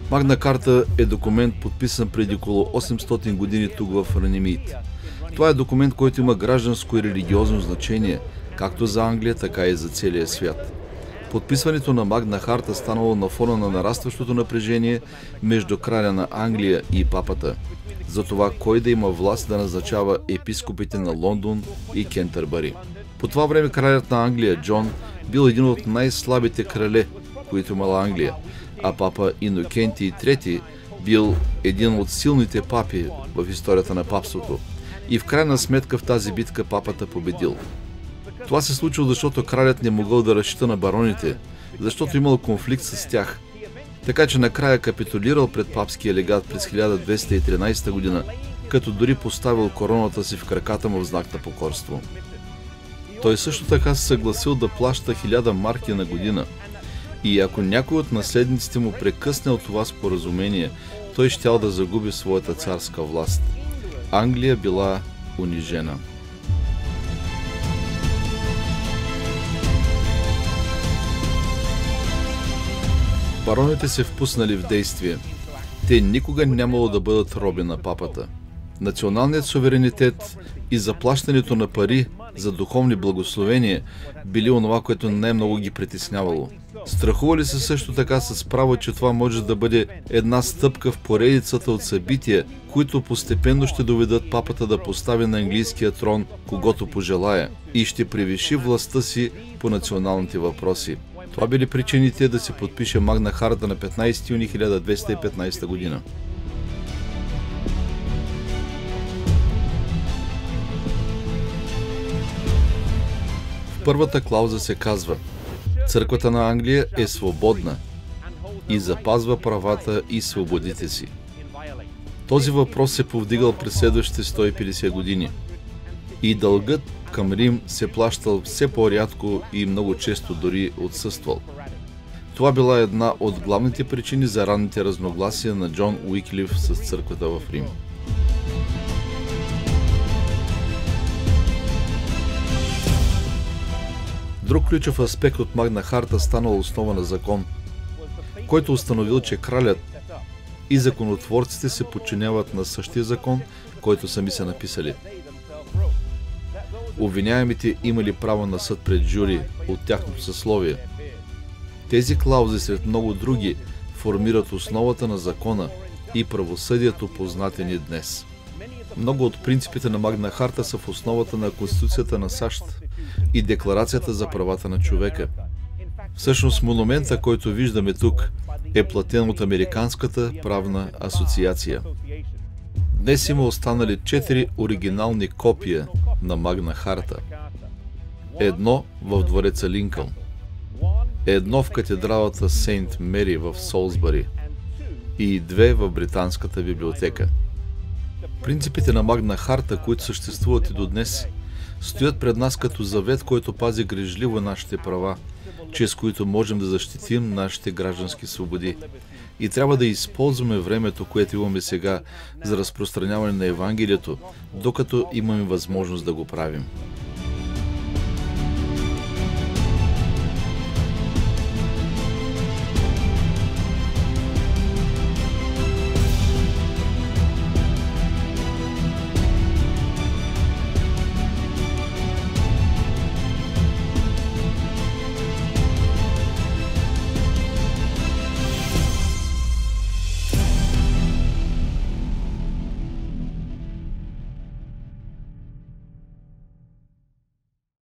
Магна Карта е документ, подписан преди около 800 години тук в Ранимит. Това е документ, който има гражданско и религиозно значение, както за Англия, така и за целия свят. Подписването на Магна Харта станало на фона на нарастващото напрежение между краля на Англия и папата, за това кой да има власт да назначава епископите на Лондон и Кентърбъри. По това време кралят на Англия Джон бил един от най-слабите крале, които имала Англия, а папа Инокентий III бил един от силните папи в историята на папството. И в крайна сметка в тази битка папата победил. Това се случило, защото кралят не могъл да разчита на бароните, защото имал конфликт с тях. Така че накрая капитулирал пред папския легат през 1213 година, като дори поставил короната си в краката му в знак на покорство. Той също така се съгласил да плаща 1000 марки на година. И ако някой от наследниците му прекъсне от това споразумение, той щял да загуби своята царска власт. Англия била унижена. Бароните се впуснали в действие. Те никога нямало да бъдат роби на папата. Националният суверенитет и заплащането на пари за духовни благословения били онова, което най-много ги притеснявало. Страхували се също така с право, че това може да бъде една стъпка в поредицата от събития, които постепенно ще доведат папата да постави на английския трон когото пожелая и ще превиши властта си по националните въпроси. Това били причините да се подпише Магна Харта на 15 юни 1215 година. В първата клауза се казва: Църквата на Англия е свободна и запазва правата и свободите си. Този въпрос се повдигал през следващите 150 години. И дългът към Рим се плащал все по-рядко и много често дори отсъствал. Това била една от главните причини за ранните разногласия на Джон Уиклиф с църквата в Рим. Друг ключов аспект от Магна Харта станал основа на закон, който установил, че кралят и законотворците се подчиняват на същия закон, който сами са написали. Обвиняемите имали право на съд пред жури от тяхното съсловие. Тези клаузи сред много други формират основата на закона и правосъдието, познати ни днес. Много от принципите на Магна Харта са в основата на Конституцията на САЩ и Декларацията за правата на човека. Всъщност монумента, който виждаме тук, е платен от Американската правна асоциация. Днес има останали 4 оригинални копия на Магна Харта. Едно в двореца Линкълн, едно в катедралата Сейнт Мери в Солсбъри и 2 в Британската библиотека. Принципите на Магна Харта, които съществуват и до днес, стоят пред нас като завет, който пази грижливо нашите права, чрез които можем да защитим нашите граждански свободи. И трябва да използваме времето, което имаме сега, за разпространяване на Евангелието, докато имаме възможност да го правим.